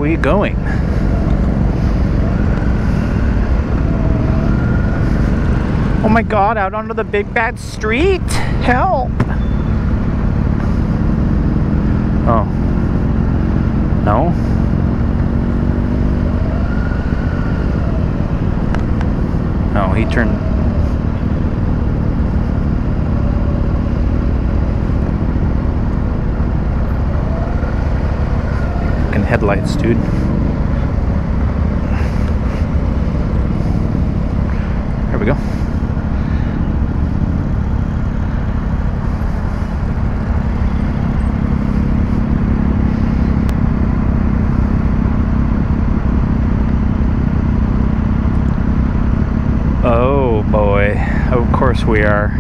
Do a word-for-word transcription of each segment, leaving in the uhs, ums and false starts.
we going? Oh my god, out onto the big bad street! Help! Oh. No? No, he turned... Fucking headlights, dude. There we go. Oh boy, of course we are.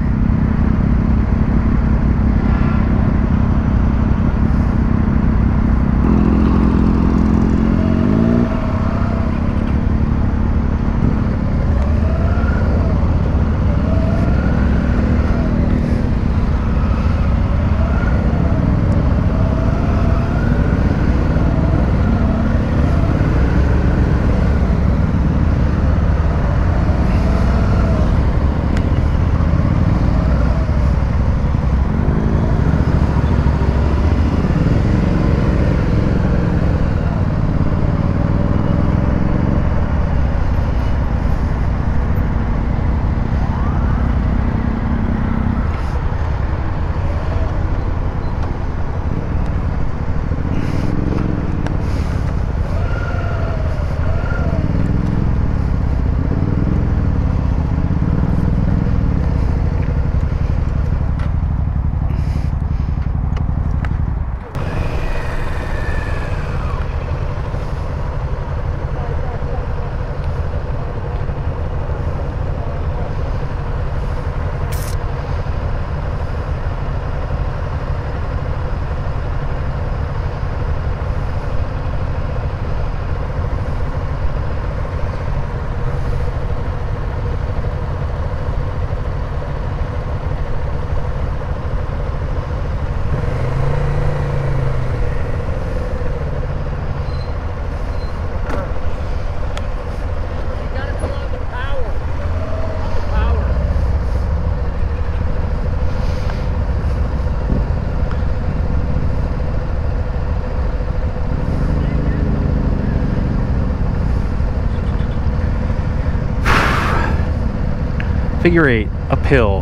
Figure eight, uphill.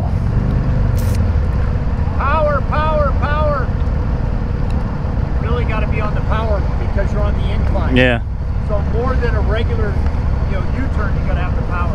Power, power, power. You really got to be on the power because you're on the incline. Yeah. So more than a regular, you know, U-turn, you got to have the power.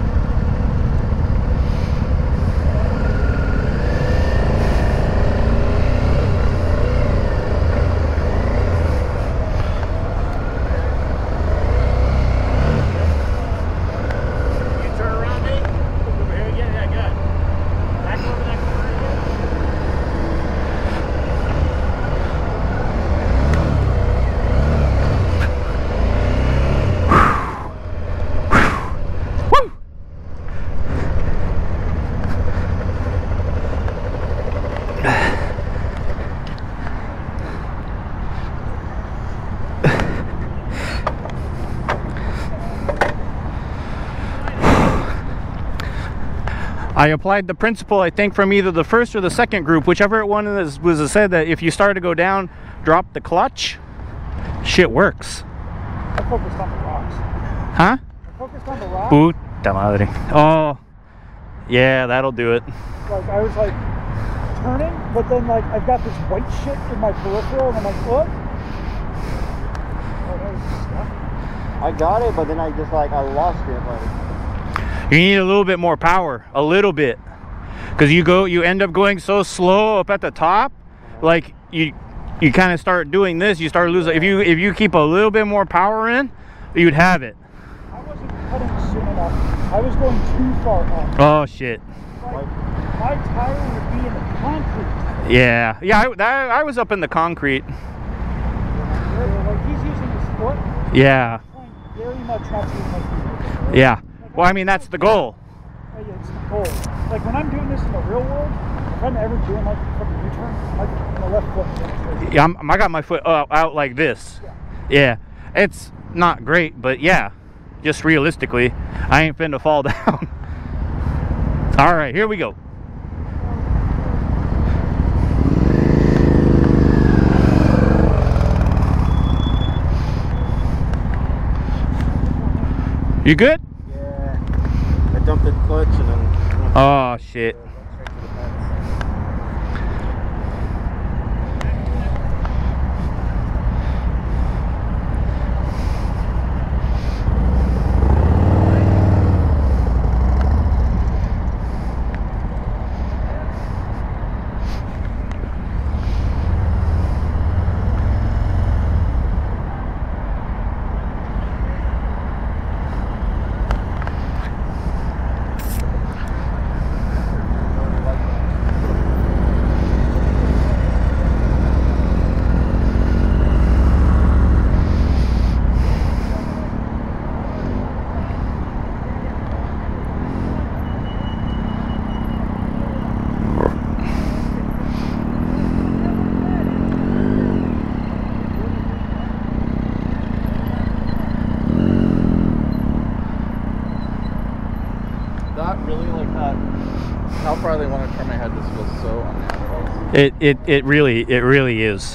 I applied the principle, I think, from either the first or the second group, whichever one was, was said that if you start to go down, drop the clutch, shit works. I focused on the rocks. Huh? I focused on the rocks. Puta madre. Oh, yeah, that'll do it. Like, I was like turning, but then like I've got this white shit in my peripheral, and I'm like, what? Oh, that was stuck. I got it, but then I just like, I lost it. Like. You need a little bit more power, a little bit, because you go, you end up going so slow up at the top, like you, you kind of start doing this, you start losing. If you if you keep a little bit more power in, you'd have it. I wasn't cutting soon enough. I was going too far up. Oh shit! Like, my tire would be in the concrete. Yeah, yeah. I, that, I was up in the concrete. Like he's using his foot. Yeah. Very much not to use my feet. Yeah. Well, I mean, that's the goal. Oh, yeah, it's the goal. Like when I'm doing this in the real world, if I'm ever doing like a fucking U-turn, like my left foot. Yeah, I'm, I got my foot uh, out like this. Yeah. Yeah. it's not great, but yeah, just realistically, I ain't finna fall down. All right, here we go. You good? Yeah. I dumped the clutch and then. Oh shit. Not really like that. How far they want to turn my head just feels so unnatural. It it it really it really is.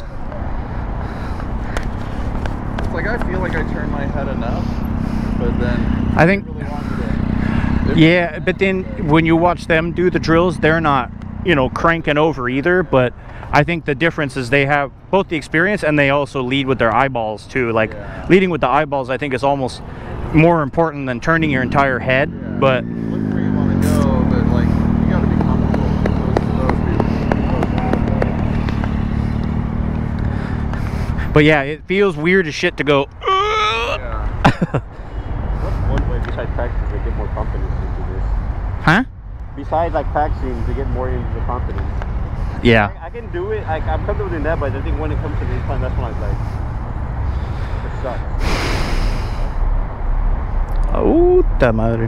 It's like I feel like I turn my head enough, but then I think. they really want me to. Yeah, but then when you watch them do the drills, they're not, you know, cranking over either. But I think the difference is they have both the experience and they also lead with their eyeballs too. Like Yeah. leading with the eyeballs, I think is almost more important than turning your entire head. Yeah. But Look where you want to go, but like you got to be comfortable. Those, those but yeah, it feels weird as shit to go. people. Yeah. What's one way besides practicing to get more confidence into this? Huh? Besides like practicing to get more into the confidence. Yeah. I, I can do it. Like I'm comfortable doing that, but I think when it comes to the incline, that's when I was like, it sucks. Puta madre.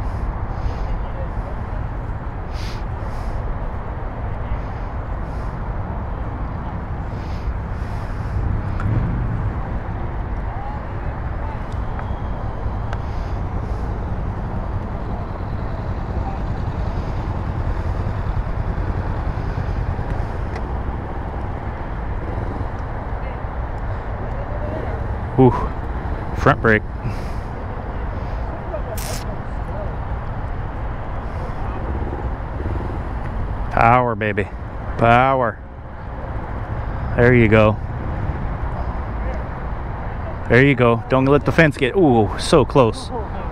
Ooh, front brake. Power, baby. Power. There you go. There you go. Don't let the fence get... Ooh, so close.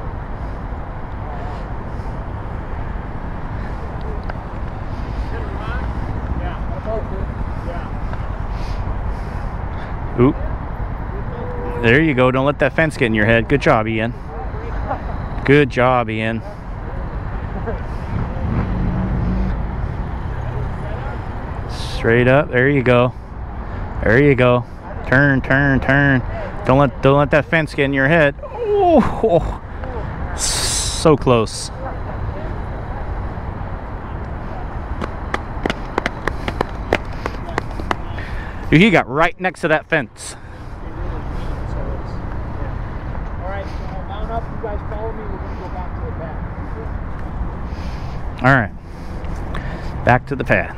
Ooh. There you go. Don't let that fence get in your head. Good job, Ian. Good job, Ian. Straight up. There you go. There you go. Turn, turn, turn. Don't let don't let that fence get in your head. Oh, so close. Dude, he got right next to that fence. Alright, so I'll mount up. You guys follow me. We're going to go back to the pad. All right. Back to the pad.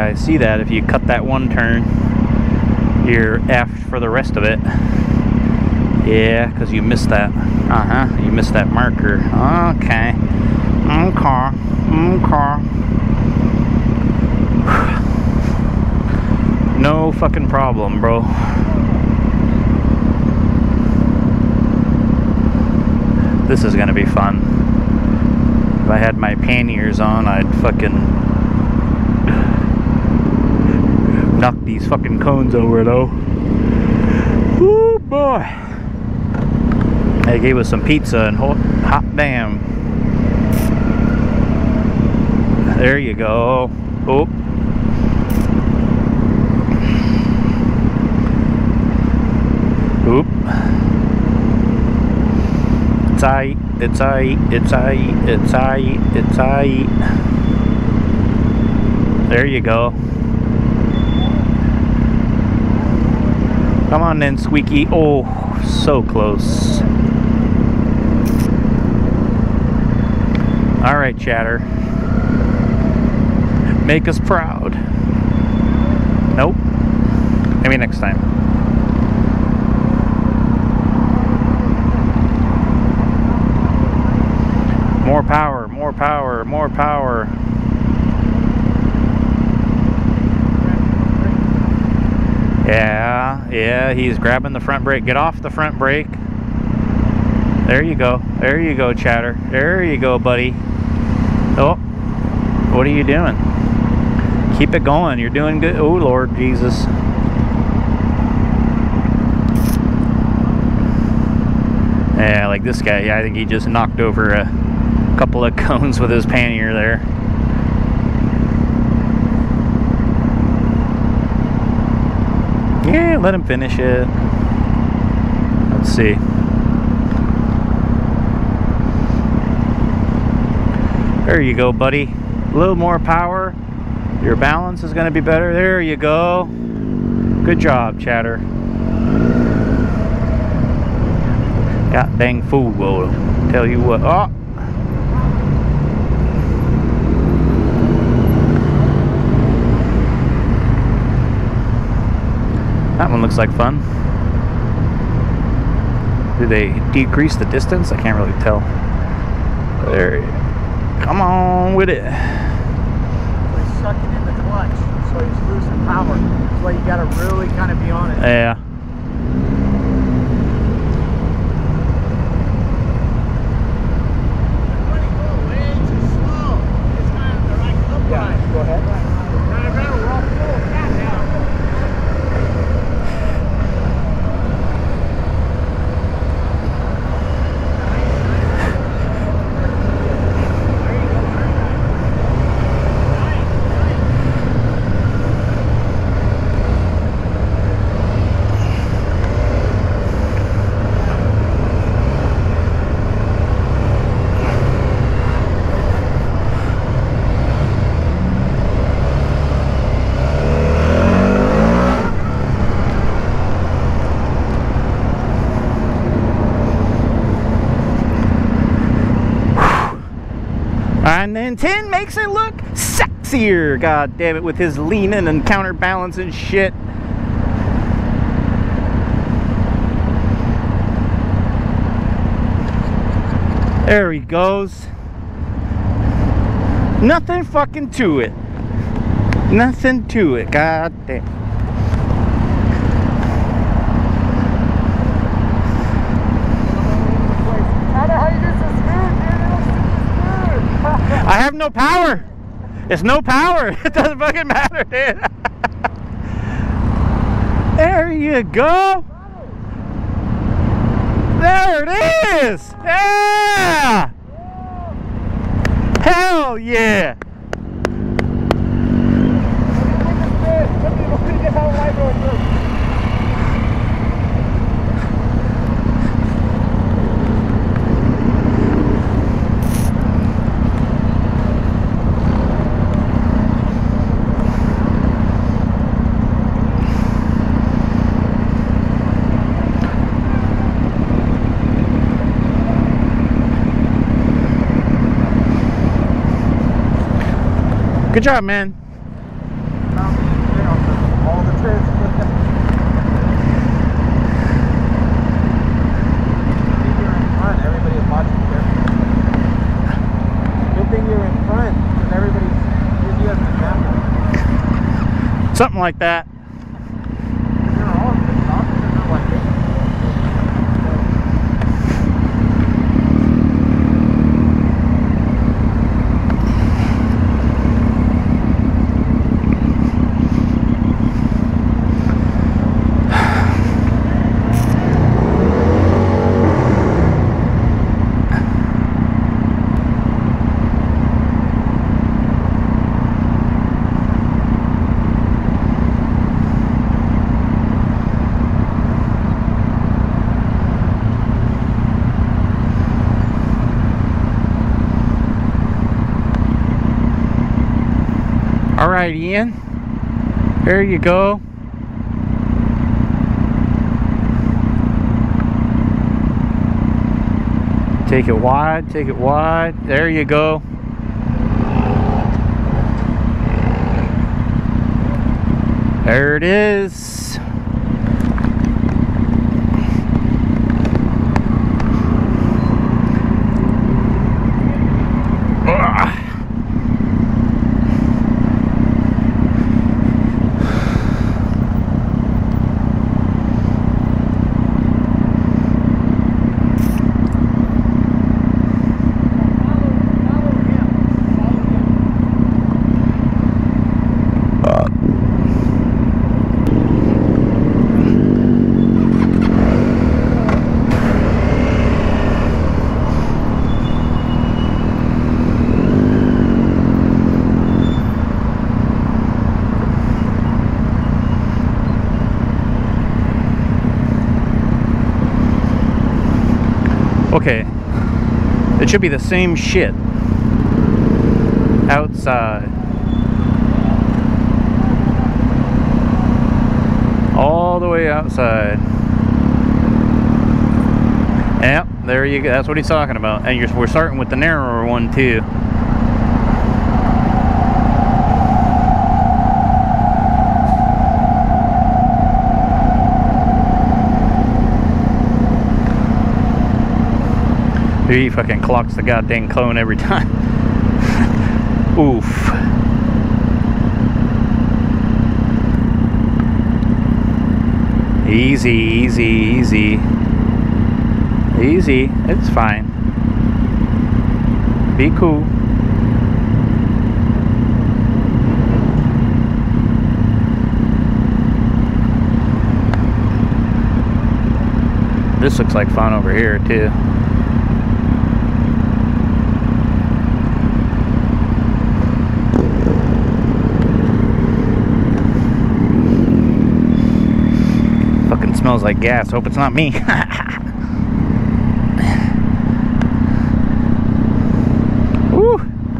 I see that if you cut that one turn, you're effed for the rest of it. Yeah, because you missed that. Uh-huh, you missed that marker. Okay. Okay. Okay. No fucking problem, bro. This is gonna be fun. If I had my panniers on, I'd fucking knock these fucking cones over, though. Woo, boy. They gave us some pizza and hot, hot damn. There you go. Oh. Oop. It's aight, it's aight, it's aight, it's aight, it's aight. There you go. Come on then, Squeaky. Oh, so close. Alright, Chatter. Make us proud. Nope. Maybe next time. More power, more power, more power. Yeah, yeah, he's grabbing the front brake. Get off the front brake. There you go. There you go, Chatter. There you go, buddy. Oh, what are you doing? Keep it going. You're doing good. Oh, Lord Jesus. Yeah, like this guy. Yeah, I think he just knocked over a couple of cones with his pannier there. Yeah, let him finish it. Let's see. There you go, buddy. A little more power. Your balance is going to be better. There you go. Good job, Chatter. God dang fool will tell you what. Oh! That one looks like fun. Do they decrease the distance? I can't really tell. There you go. Come on with it. He's sucking in the clutch, so he's losing power. That's why you gotta really kind of be on it. Yeah. Yeah, go ahead. And then ten makes it look sexier, god damn it, with his leaning and counterbalancing shit. There he goes. Nothing fucking to it. Nothing to it, god damn. I have no power. It's no power. It doesn't fucking matter, dude. There you go. There it is. Yeah. Hell yeah. Good job, man. Something like that. All right, Ian, there you go. Take it wide, take it wide. There you go. There it is. Okay, it should be the same shit outside. All the way outside. Yep, there you go. That's what he's talking about. And you're, we're starting with the narrower one too. He fucking clocks the goddamn cone every time. Oof. Easy, easy, easy. Easy. It's fine. Be cool. This looks like fun over here too. Smells like gas. Hope it's not me. Woo.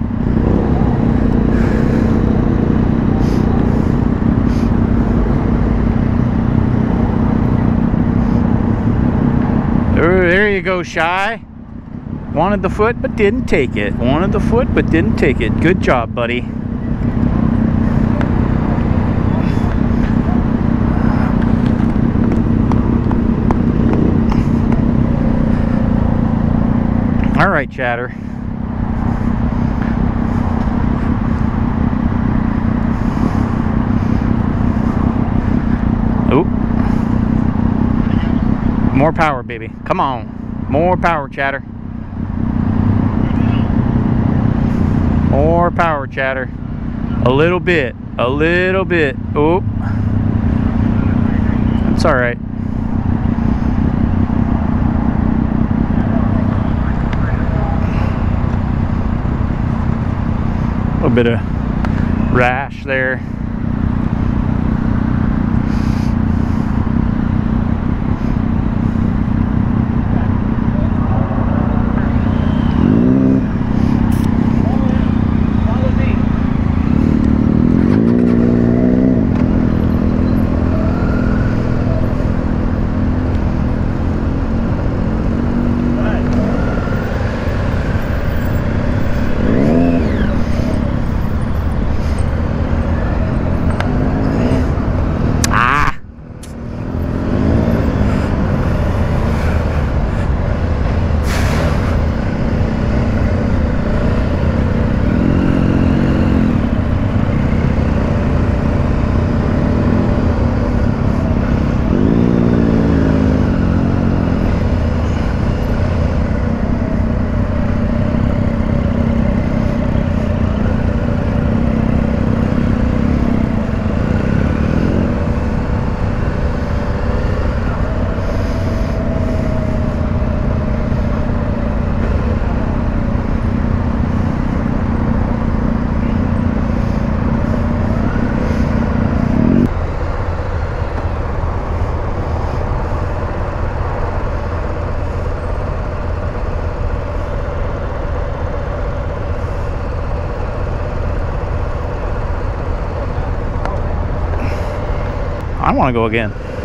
There you go, Shy. Wanted the foot but didn't take it. Wanted the foot but didn't take it. Good job, buddy. All right, Chatter. Oop. More power, baby. Come on. More power, Chatter. More power, Chatter. A little bit. A little bit. Oop. That's all right. A little bit of rash there. I want to go again.